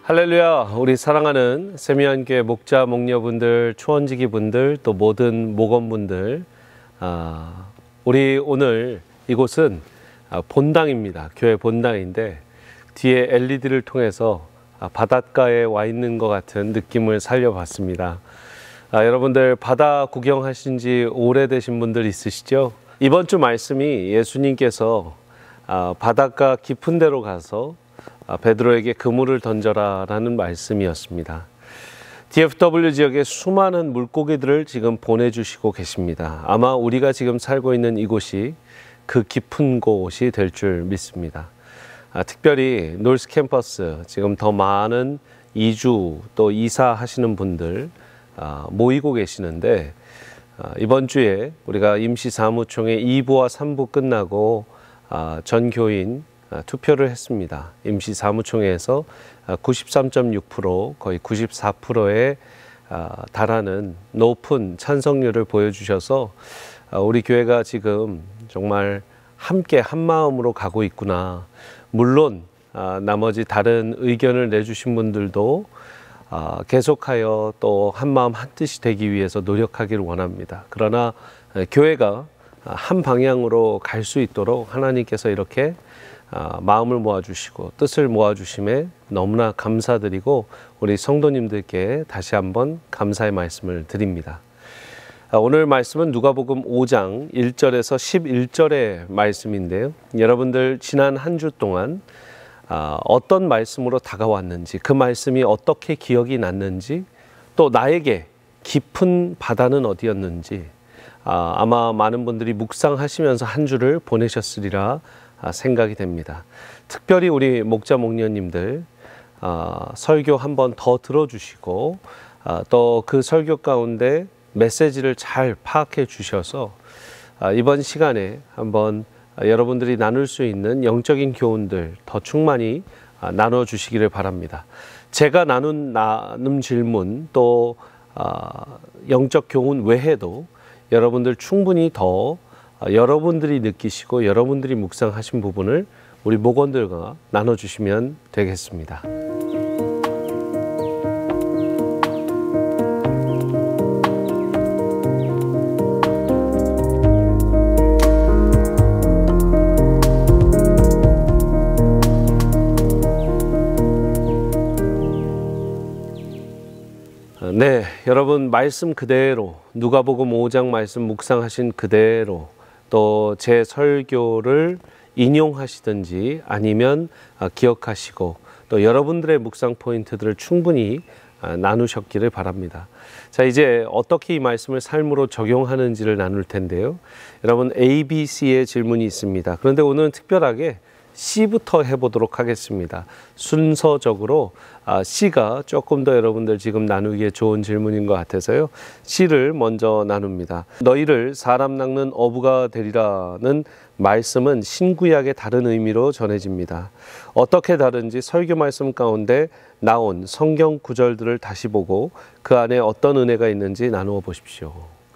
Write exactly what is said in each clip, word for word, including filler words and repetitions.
할렐루야. 우리 사랑하는 세미한교회 목자 목녀분들, 초원지기분들, 또 모든 목원분들, 아, 우리 오늘 이곳은 본당입니다. 교회 본당인데 뒤에 엘이디를 통해서 바닷가에 와 있는 것 같은 느낌을 살려봤습니다. 아, 여러분들 바다 구경하신 지 오래되신 분들 있으시죠? 이번 주 말씀이 예수님께서 아, 바닷가 깊은 데로 가서 아, 베드로에게 그물을 던져라 라는 말씀이었습니다. 디에프더블유 지역에 수많은 물고기들을 지금 보내주시고 계십니다. 아마 우리가 지금 살고 있는 이곳이 그 깊은 곳이 될 줄 믿습니다. 아, 특별히 놀스 캠퍼스, 지금 더 많은 이주 또 이사하시는 분들 아, 모이고 계시는데 아, 이번 주에 우리가 임시사무총회 이 부와 삼 부 끝나고 아, 전 교인 아, 투표를 했습니다. 임시사무총회에서 아, 구십삼 점 육 퍼센트 거의 구십사 퍼센트에 아, 달하는 높은 찬성률을 보여주셔서 아, 우리 교회가 지금 정말 함께 한마음으로 가고 있구나. 물론 아, 나머지 다른 의견을 내주신 분들도 아, 계속하여 또 한마음 한뜻이 되기 위해서 노력하기를 원합니다. 그러나 아, 교회가 한 방향으로 갈 수 있도록 하나님께서 이렇게 아, 마음을 모아주시고 뜻을 모아주심에 너무나 감사드리고 우리 성도님들께 다시 한번 감사의 말씀을 드립니다. 아, 오늘 말씀은 누가복음 오 장 일 절에서 십일 절의 말씀인데요. 여러분들 지난 한 주 동안 아, 어떤 말씀으로 다가왔는지, 그 말씀이 어떻게 기억이 났는지, 또 나에게 깊은 바다는 어디였는지 아, 아마 많은 분들이 묵상하시면서 한 주를 보내셨으리라 아, 생각이 됩니다. 특별히 우리 목자 목녀님들 아, 설교 한번 더 들어주시고 아, 또 그 설교 가운데 메시지를 잘 파악해 주셔서 아, 이번 시간에 한번 아, 여러분들이 나눌 수 있는 영적인 교훈들 더 충만히 아, 나눠 주시기를 바랍니다. 제가 나눈 나눔 질문 또 아, 영적 교훈 외에도 여러분들 충분히 더 여러분들이 느끼시고 여러분들이 묵상하신 부분을 우리 목원들과 나눠주시면 되겠습니다. 네, 여러분 말씀 그대로 누가복음 오 장 말씀 묵상하신 그대로 또 제 설교를 인용하시든지 아니면 기억하시고 또 여러분들의 묵상 포인트들을 충분히 나누셨기를 바랍니다. 자, 이제 어떻게 이 말씀을 삶으로 적용하는지를 나눌 텐데요. 여러분 A, B, C의 질문이 있습니다. 그런데 오늘은 특별하게 C부터 해보도록 하겠습니다. 순서적으로 C가 조금 더 여러분들 지금 나누기에 좋은 질문인 것 같아서요. C를 먼저 나눕니다. 너희를 사람 낚는 어부가 되리라는 말씀은 신구약의 다른 의미로 전해집니다. 어떻게 다른지 설교 말씀 가운데 나온 성경 구절들을 다시 보고 그 안에 어떤 은혜가 있는지 나누어 보십시오.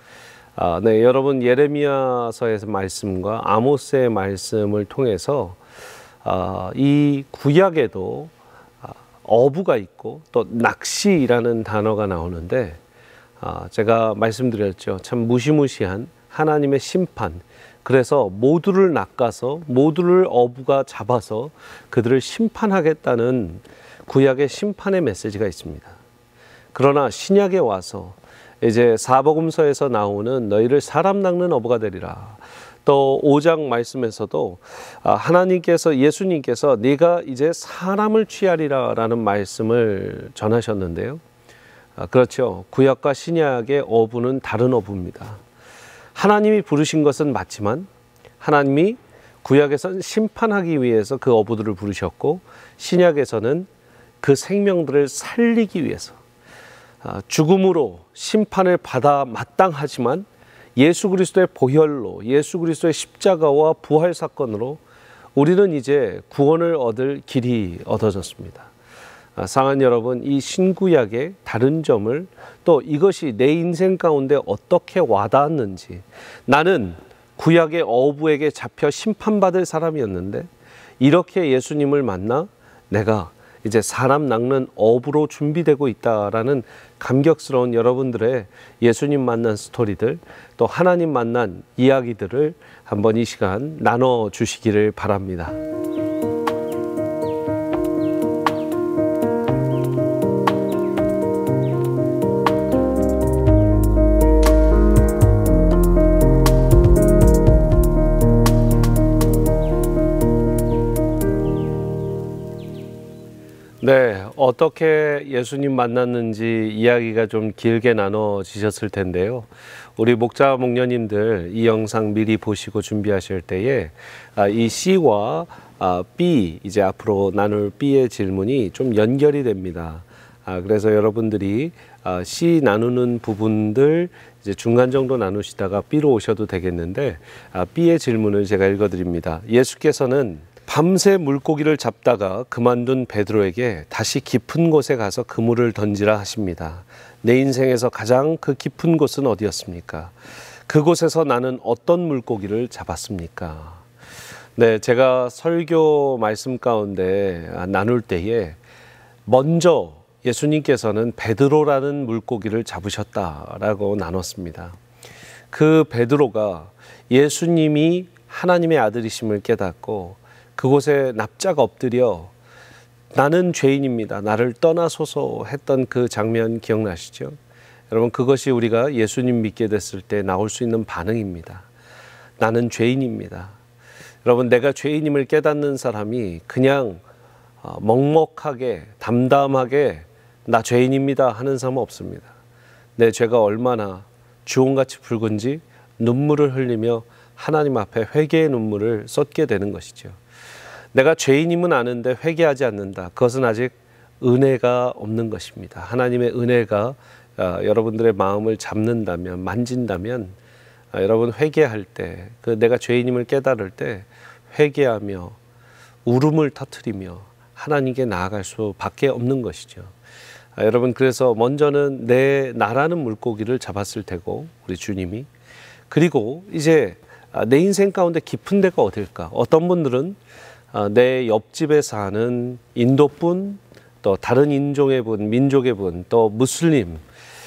아, 네, 여러분 예레미야서의 말씀과 아모스의 말씀을 통해서 아, 이 구약에도 아, 어부가 있고 또 낚시라는 단어가 나오는데 아, 제가 말씀드렸죠. 참 무시무시한 하나님의 심판. 그래서 모두를 낚아서 모두를 어부가 잡아서 그들을 심판하겠다는 구약의 심판의 메시지가 있습니다. 그러나 신약에 와서 이제 사복음서에서 나오는 너희를 사람 낚는 어부가 되리라. 또 오 장 말씀에서도 하나님께서 예수님께서 네가 이제 사람을 취하리라 라는 말씀을 전하셨는데요. 그렇죠. 구약과 신약의 어부는 다른 어부입니다. 하나님이 부르신 것은 맞지만 하나님이 구약에서는 심판하기 위해서 그 어부들을 부르셨고 신약에서는 그 생명들을 살리기 위해서 죽음으로 심판을 받아 마땅하지만 예수 그리스도의 보혈로 예수 그리스도의 십자가와 부활 사건으로 우리는 이제 구원을 얻을 길이 얻어졌습니다. 사랑하는 여러분, 이 신구약의 다른 점을 또 이것이 내 인생 가운데 어떻게 와닿았는지, 나는 구약의 어부에게 잡혀 심판받을 사람이었는데 이렇게 예수님을 만나 내가 이제 사람 낚는 어부로 준비되고 있다라는 감격스러운 여러분들의 예수님 만난 스토리들, 또 하나님 만난 이야기들을 한번 이 시간 나눠 주시기를 바랍니다. 네, 어떻게 예수님 만났는지 이야기가 좀 길게 나눠지셨을 텐데요. 우리 목자 목녀님들 이 영상 미리 보시고 준비하실 때에 이 C와 B, 이제 앞으로 나눌 B의 질문이 좀 연결이 됩니다. 그래서 여러분들이 C 나누는 부분들 이제 중간 정도 나누시다가 B로 오셔도 되겠는데, B의 질문을 제가 읽어드립니다. 예수께서는 밤새 물고기를 잡다가 그만둔 베드로에게 다시 깊은 곳에 가서 그물을 던지라 하십니다. 내 인생에서 가장 그 깊은 곳은 어디였습니까? 그곳에서 나는 어떤 물고기를 잡았습니까? 네, 제가 설교 말씀 가운데 나눌 때에 먼저 예수님께서는 베드로라는 물고기를 잡으셨다라고 나눴습니다. 그 베드로가 예수님이 하나님의 아들이심을 깨닫고 그곳에 납작 엎드려 나는 죄인입니다, 나를 떠나소서 했던 그 장면 기억나시죠? 여러분, 그것이 우리가 예수님 믿게 됐을 때 나올 수 있는 반응입니다. 나는 죄인입니다. 여러분, 내가 죄인임을 깨닫는 사람이 그냥 먹먹하게 담담하게 나 죄인입니다 하는 사람은 없습니다. 내 죄가 얼마나 주홍같이 붉은지 눈물을 흘리며 하나님 앞에 회개의 눈물을 쏟게 되는 것이죠. 내가 죄인임은 아는데 회개하지 않는다. 그것은 아직 은혜가 없는 것입니다. 하나님의 은혜가 어, 여러분들의 마음을 잡는다면, 만진다면, 어, 여러분 회개할 때, 그 내가 죄인임을 깨달을 때 회개하며 울음을 터뜨리며 하나님께 나아갈 수밖에 없는 것이죠. 아, 여러분, 그래서 먼저는 내 나라는 물고기를 잡았을 테고, 우리 주님이, 그리고 이제 내 인생 가운데 깊은 데가 어딜까? 어떤 분들은 내 옆집에 사는 인도분, 또 다른 인종의 분, 민족의 분, 또 무슬림,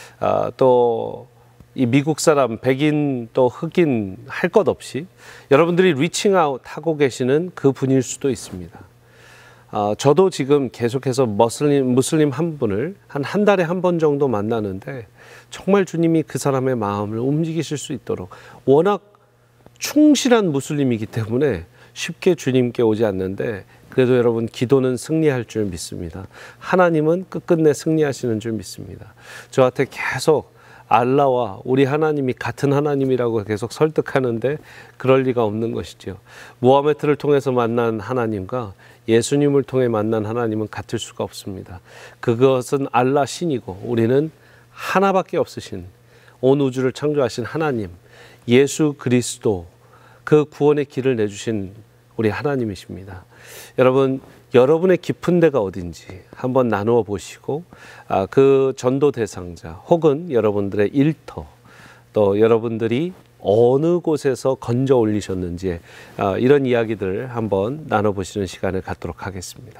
또 이 미국 사람, 백인, 또 흑인 할 것 없이 여러분들이 리칭아웃 하고 계시는 그 분일 수도 있습니다. 저도 지금 계속해서 무슬림, 무슬림 한 분을 한 한 달에 한 번 정도 만나는데, 정말 주님이 그 사람의 마음을 움직이실 수 있도록, 워낙 충실한 무슬림이기 때문에 쉽게 주님께 오지 않는데, 그래도 여러분 기도는 승리할 줄 믿습니다. 하나님은 끝끝내 승리하시는 줄 믿습니다. 저한테 계속 알라와 우리 하나님이 같은 하나님이라고 계속 설득하는데 그럴 리가 없는 것이죠. 무하메트를 통해서 만난 하나님과 예수님을 통해 만난 하나님은 같을 수가 없습니다. 그것은 알라 신이고, 우리는 하나밖에 없으신, 온 우주를 창조하신 하나님, 예수 그리스도, 그 구원의 길을 내주신 우리 하나님이십니다. 여러분, 여러분의 깊은 데가 어딘지 한번 나누어 보시고, 아, 그 전도 대상자 혹은 여러분들의 일터, 또 여러분들이 어느 곳에서 건져 올리셨는지, 아, 이런 이야기들을 한번 나눠보시는 시간을 갖도록 하겠습니다.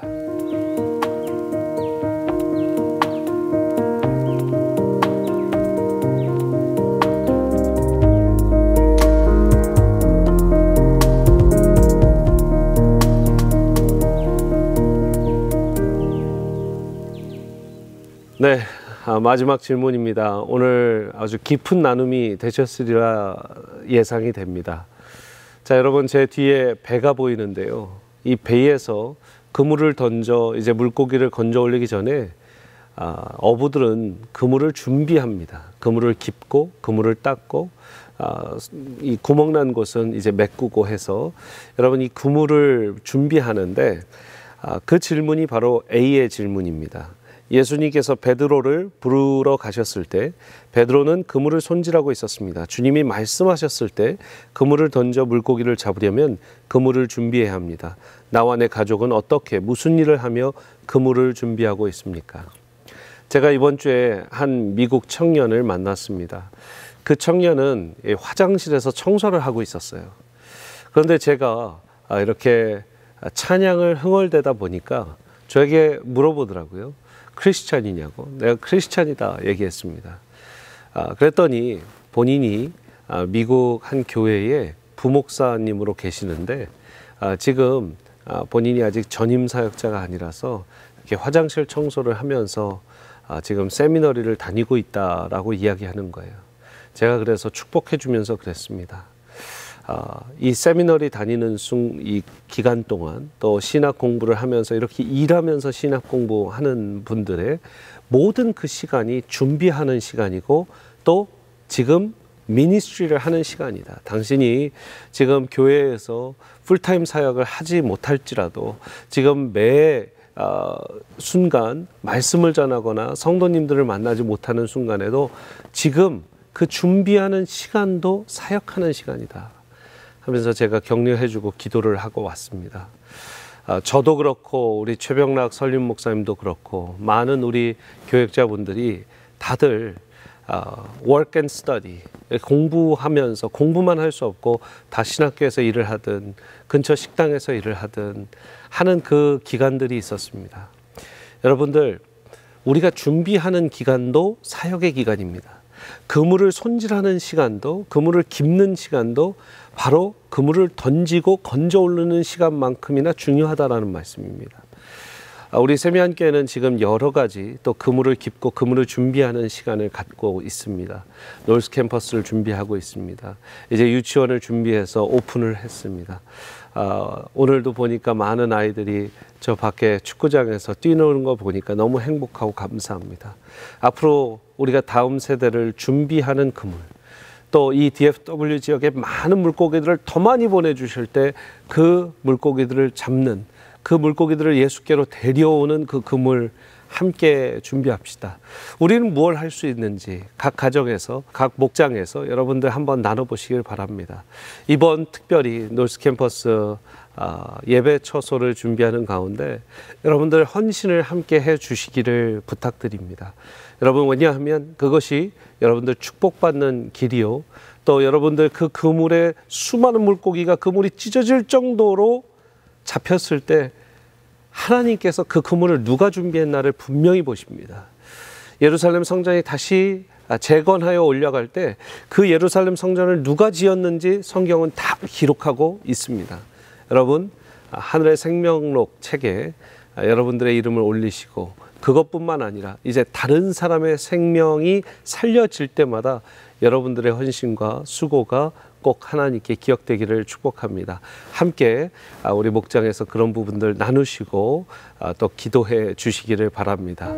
네, 마지막 질문입니다. 오늘 아주 깊은 나눔이 되셨으리라 예상이 됩니다. 자, 여러분, 제 뒤에 배가 보이는데요. 이 배에서 그물을 던져 이제 물고기를 건져 올리기 전에 아, 어부들은 그물을 준비합니다. 그물을 깁고 그물을 닦고, 아, 이 구멍 난 곳은 이제 메꾸고 해서 여러분 이 그물을 준비하는데, 아, 그 질문이 바로 A의 질문입니다. 예수님께서 베드로를 부르러 가셨을 때 베드로는 그물을 손질하고 있었습니다. 주님이 말씀하셨을 때 그물을 던져 물고기를 잡으려면 그물을 준비해야 합니다. 나와 내 가족은 어떻게, 무슨 일을 하며 그물을 준비하고 있습니까? 제가 이번 주에 한 미국 청년을 만났습니다. 그 청년은 화장실에서 청소를 하고 있었어요. 그런데 제가 이렇게 찬양을 흥얼대다 보니까 저에게 물어보더라고요. 크리스찬이냐고. 내가 크리스찬이다 얘기했습니다. 아, 그랬더니 본인이 아, 미국 한 교회에 부목사님으로 계시는데 아, 지금 아, 본인이 아직 전임 사역자가 아니라서 이렇게 화장실 청소를 하면서 아, 지금 세미너리를 다니고 있다라고 이야기하는 거예요. 제가 그래서 축복해 주면서 그랬습니다. 아, 이 세미너리 다니는 순, 이 기간 동안 또 신학 공부를 하면서 이렇게 일하면서 신학 공부하는 분들의 모든 그 시간이 준비하는 시간이고 또 지금 미니스트리를 하는 시간이다. 당신이 지금 교회에서 풀타임 사역을 하지 못할지라도 지금 매 어, 순간 말씀을 전하거나 성도님들을 만나지 못하는 순간에도 지금 그 준비하는 시간도 사역하는 시간이다 하면서 제가 격려해주고 기도를 하고 왔습니다. 어, 저도 그렇고 우리 최병락 설림 목사님도 그렇고 많은 우리 교역자분들이 다들 어, work and study, 공부하면서 공부만 할 수 없고 다 신학교에서 일을 하든 근처 식당에서 일을 하든 하는 그 기간들이 있었습니다. 여러분들, 우리가 준비하는 기간도 사역의 기간입니다. 그물을 손질하는 시간도, 그물을 깁는 시간도 바로 그물을 던지고 건져 올리는 시간만큼이나 중요하다라는 말씀입니다. 우리 세미한교회는 지금 여러 가지 또 그물을 깁고 그물을 준비하는 시간을 갖고 있습니다. 놀스 캠퍼스를 준비하고 있습니다. 이제 유치원을 준비해서 오픈을 했습니다. 아, 오늘도 보니까 많은 아이들이 저 밖에 축구장에서 뛰노는 거 보니까 너무 행복하고 감사합니다. 앞으로 우리가 다음 세대를 준비하는 그물, 또 이 디에프더블유 지역에 많은 물고기들을 더 많이 보내주실 때 그 물고기들을 잡는, 그 물고기들을 예수께로 데려오는 그 그물 함께 준비합시다. 우리는 무엇을 할 수 있는지 각 가정에서, 각 목장에서 여러분들 한번 나눠보시길 바랍니다. 이번 특별히 놀스 캠퍼스 예배 처소를 준비하는 가운데 여러분들 헌신을 함께 해 주시기를 부탁드립니다. 여러분, 왜냐하면 그것이 여러분들 축복받는 길이요, 또 여러분들 그 그물에 수많은 물고기가 그물이 찢어질 정도로 잡혔을 때 하나님께서 그 그물을 누가 준비했나를 분명히 보십니다. 예루살렘 성전이 다시 재건하여 올라갈 때 그 예루살렘 성전을 누가 지었는지 성경은 다 기록하고 있습니다. 여러분, 하늘의 생명록 책에 여러분들의 이름을 올리시고 그것뿐만 아니라 이제 다른 사람의 생명이 살려질 때마다 여러분들의 헌신과 수고가 꼭 하나님께 기억되기를 축복합니다. 함께 우리 목장에서 그런 부분들 나누시고 또 기도해 주시기를 바랍니다.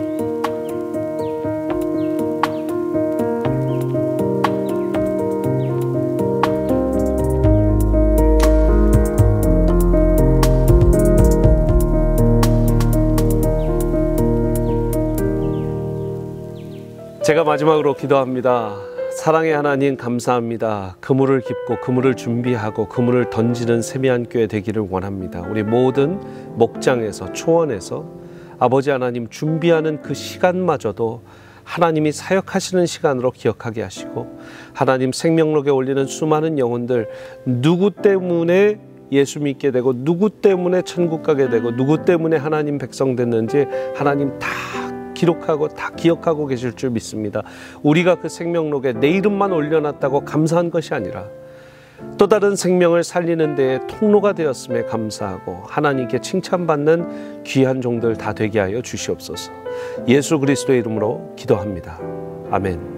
제가 마지막으로 기도합니다. 사랑의 하나님, 감사합니다. 그물을 깁고 그물을 준비하고 그물을 던지는 세미한교회 되기를 원합니다. 우리 모든 목장에서, 초원에서 아버지 하나님 준비하는 그 시간마저도 하나님이 사역하시는 시간으로 기억하게 하시고, 하나님 생명록에 올리는 수많은 영혼들, 누구 때문에 예수 믿게 되고 누구 때문에 천국 가게 되고 누구 때문에 하나님 백성 됐는지 하나님 다 기록하고 다 기억하고 계실 줄 믿습니다. 우리가 그 생명록에 내 이름만 올려놨다고 감사한 것이 아니라 또 다른 생명을 살리는 데에 통로가 되었음에 감사하고 하나님께 칭찬받는 귀한 종들 다 되게 하여 주시옵소서. 예수 그리스도의 이름으로 기도합니다. 아멘.